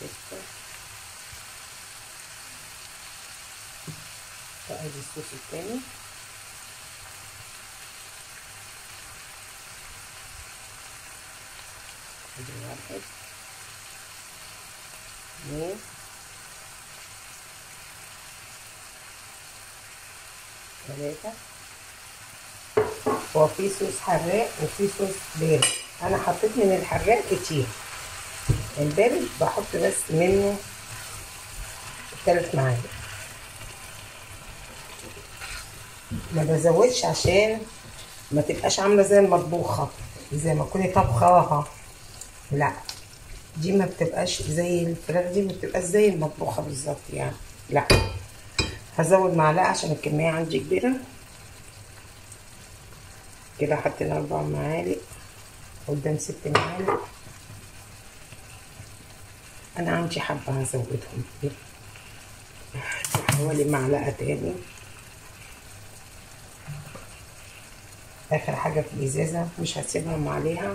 6. وادي الصوص التاني. ادي 1 2 3. هو في صوص حراق وفي صوص بارد، انا حطيت من الحراق كتير، البارد بحط بس منه 3 معالق، ما بزودش عشان ما تبقاش عامله زي المطبوخه، زي ما تكوني طبخاها، لا دي ما بتبقاش زي الفراخ، دي ما بتبقاش زي المطبوخه بالظبط يعني، لا هزود معلقه عشان الكميه عندي كبيره. كده حطينا 4 معالق قدام 6 معالق، انا عندي حبه هزودهم حوالي معلقه تاني. اخر حاجه في الازازه مش هسيبهم عليها.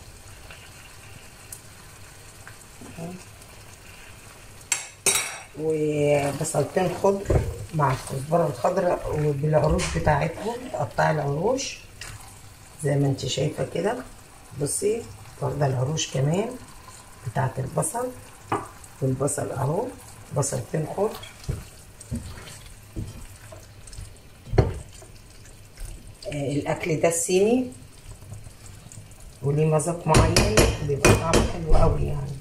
وبصلتين خضر مع الكزبره الخضراء وبالعروش بتاعتهم، تقطعي العروش زي ما انت شايفه كده. بصي واخده العروش كمان بتاعت البصل، والبصل اهو بصلتين خضر. الاكل ده الصيني وليه مذاق معين، بيبقى طعمه حلو قوي يعني.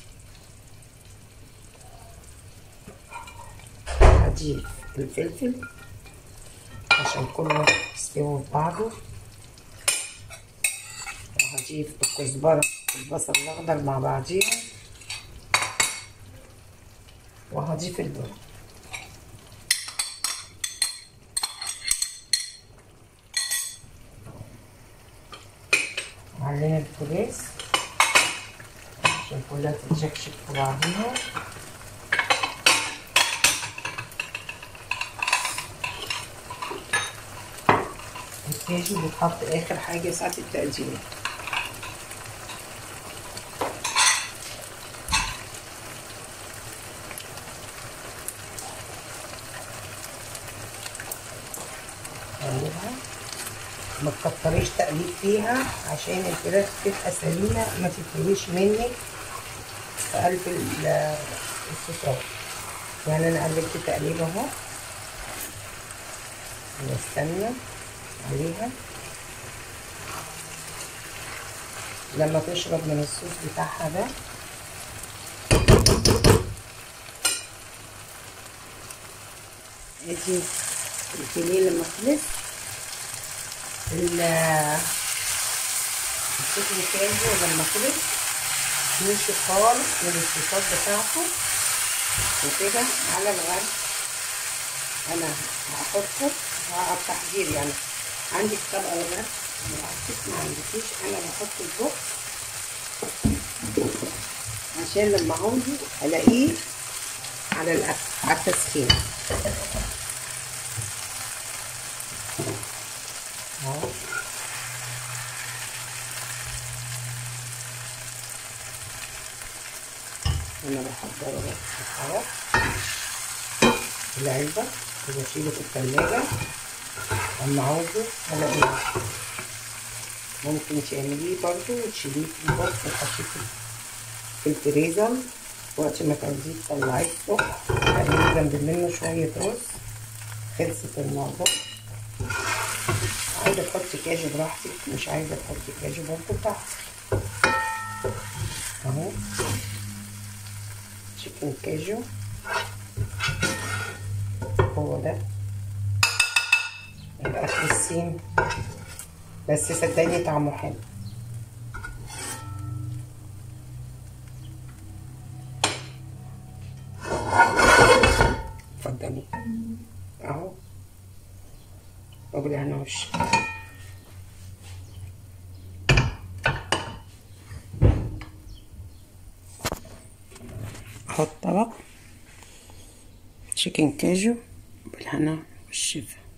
هضيف الفلفل عشان كله يستوي في بعضه، وهضيف الكزبره والبصل الاخضر مع بعضيهم، وهضيف البرد. علينا البوتاجاز عشان كلها تتشكشك في بعضيها. الكاجو بيتحط اخر حاجه ساعه التقديم. ما تكتريش تقليب فيها عشان الفراخ تبقى سليمه، ما تتهريش منك في قلب الصوصات. يعني انا قلبت تقليب اهو، واستنى عليها لما تشرب من الصوص بتاعها ده. ادي الفيليه لما خلص، الصوص الكاجو لما خلص نشف خالص من الصوصات بتاعته. وكده على الغرب انا هحطه على التحضير، يعني عندك طبقه الغرب ما عندكيش، انا بحط البوكس عشان لما عاوزه الاقيه على الاكل على التسخين اهو. انا بحضره اهو في العلبه وبشيله في التلاجة، اما عاوزه الاقيه. ممكن تعمليه برضو وتشيليه في البوكس وتحطيه في الفريزر، وقت ما تعوزيه تطلعيه الصبح تعملي جنب منه شويه رز. خلصت الموضوع. عايزه تحطي كاجو براحتك، مش عايزه تحطي كاجو برضو براحتك. اهو تشيكن كاجو هو ده الاكل الصيني، بس صدقني طعمه حلو. اتفضلي اهو وبالهنا والشفا. احط طبق تشيكن كاجو بالهنا والشفا.